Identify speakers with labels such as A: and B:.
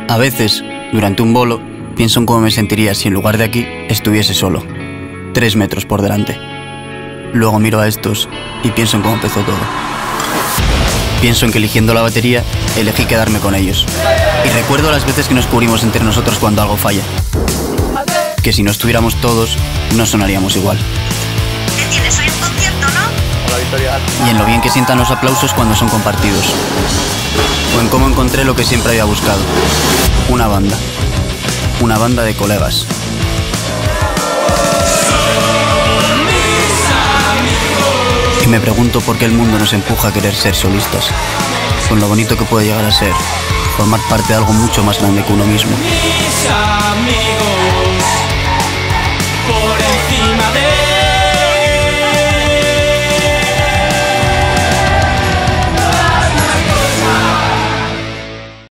A: A veces, durante un bolo, pienso en cómo me sentiría si en lugar de aquí estuviese solo, 3 metros por delante. Luego miro a estos y pienso en cómo empezó todo. Pienso en que eligiendo la batería, elegí quedarme con ellos. Y recuerdo las veces que nos cubrimos entre nosotros cuando algo falla. Que si no estuviéramos todos, no sonaríamos igual.
B: ¿Entiendes? Hay un concierto, ¿no?
C: Hola, Victoria.
A: Y en lo bien que sientan los aplausos cuando son compartidos. O en cómo encontré lo que siempre había buscado. Una banda. Una banda de colegas. Y me pregunto por qué el mundo nos empuja a querer ser solistas. Con lo bonito que puede llegar a ser formar parte de algo mucho más grande que uno mismo.
D: Mis amigos, por encima de